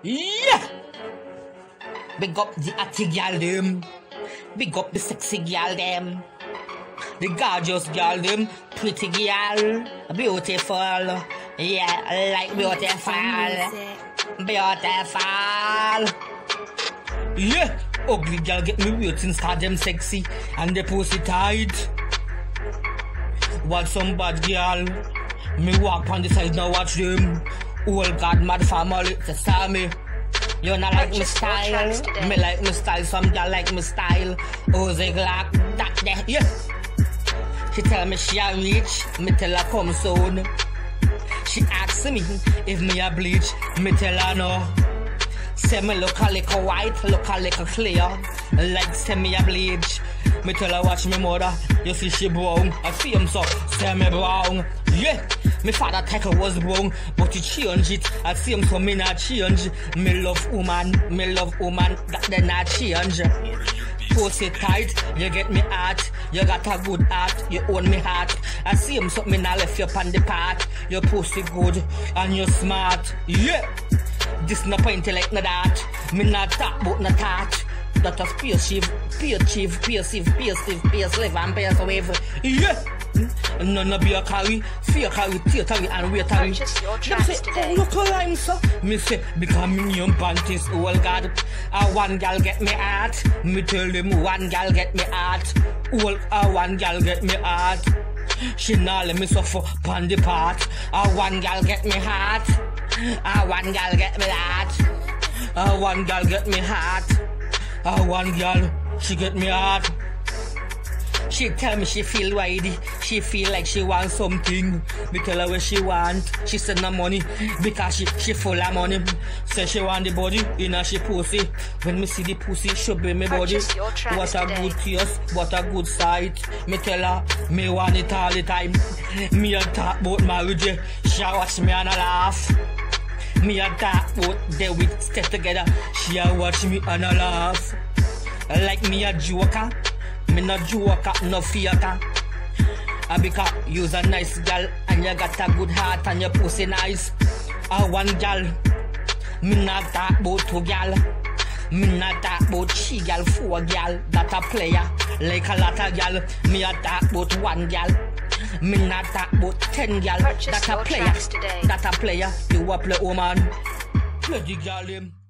Yeah! Big up the atty gal them. Big up the sexy gal them. The gorgeous gal them. Pretty gal. Beautiful. Yeah, like beautiful. Beautiful. Yeah! Ugly gal get me waiting, start them sexy. And the pussy tight. Watch some bad girl. Me walk on the side now watch them. All God mad family to saw me. You not like my style. Me like my style. Some girl like my style. Oh they like that there. Yeah. She tell me she a rich. Me tell her come soon. She asks me if me a bleach. Me tell her no. Say me look a little white, look a little clear. Like say me a bleach. Me tell her watch me mother. You see she brown. I see him so. Say me brown. Yeah. Me father title was brown, but he changed it. I see him so me not change. Me love woman, that they not change. Pussy tight, you get me heart. You got a good heart, you own me heart. I see him so me not left you on the path. Your pussy good and you smart. Yeah. This no point like no that. Me not talk but not touch. That a spaceship, live and pace wave. Yeah. None of you carry, fear carry, tear carry, and wait carry. Them say, oh look a rhyme so. Me say, because me young panties, oh God. One gal get me heart. Me tell them one gal get me heart. One gal get me heart. She not let me suffer pon the part. One gal get me heart. One gal get me heart. One gal get me heart. One gal, she get me heart. She tell me she feel wide. She feel like she want something. Me tell her what she want. She said no money because she full of money. Say she want the body in her she pussy. When me see the pussy, she be me body. What a good taste, what a good sight. Me tell her me want it all the time. Me a talk about marriage. She a watch me and a laugh. Me a talk about they we stay together. She a watch me and a laugh. Like me a joker. Me no joker, no faker. Because you's a nice girl and you got a good heart and your pussy nice. One girl, me not talk about two girl. Me not talk about 3 girl, 4 girl. That a player, like a lot of girl. Me a talk about 1 girl. Me not talk about 10 girl. That a player, that a player. You a play woman, play the girl him.